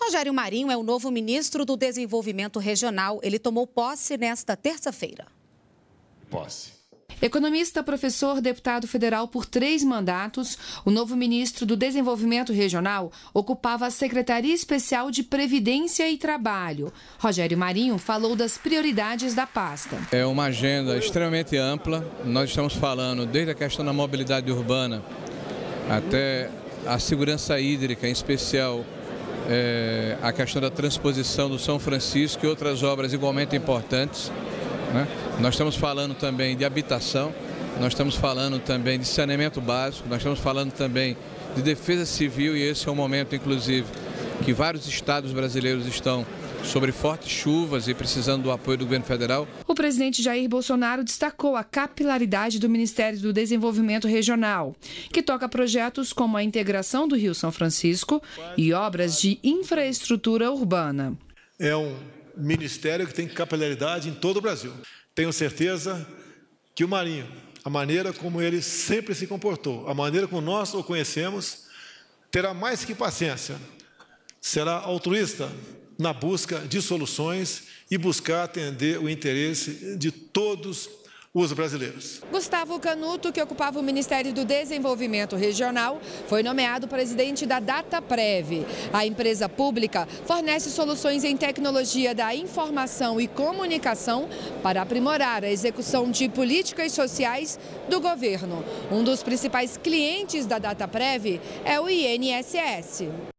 Rogério Marinho é o novo ministro do Desenvolvimento Regional. Ele tomou posse nesta terça-feira. Economista, professor, deputado federal por 3 mandatos, o novo ministro do Desenvolvimento Regional ocupava a Secretaria Especial de Previdência e Trabalho. Rogério Marinho falou das prioridades da pasta. É uma agenda extremamente ampla. Nós estamos falando desde a questão da mobilidade urbana até a segurança hídrica, em especial a questão da transposição do São Francisco e outras obras igualmente importantes, né? Nós estamos falando também de habitação, nós estamos falando também de saneamento básico, nós estamos falando também de defesa civil, e esse é um momento, inclusive, que vários estados brasileiros estão sobre fortes chuvas e precisando do apoio do governo federal. O presidente Jair Bolsonaro destacou a capilaridade do Ministério do Desenvolvimento Regional, que toca projetos como a integração do Rio São Francisco e obras de infraestrutura urbana. É um ministério que tem capilaridade em todo o Brasil. Tenho certeza que o Marinho, a maneira como ele sempre se comportou, a maneira como nós o conhecemos, terá mais que paciência, será altruísta na busca de soluções e buscar atender o interesse de todos os brasileiros. Gustavo Canuto, que ocupava o Ministério do Desenvolvimento Regional, foi nomeado presidente da Dataprev. A empresa pública fornece soluções em tecnologia da informação e comunicação para aprimorar a execução de políticas sociais do governo. Um dos principais clientes da Dataprev é o INSS.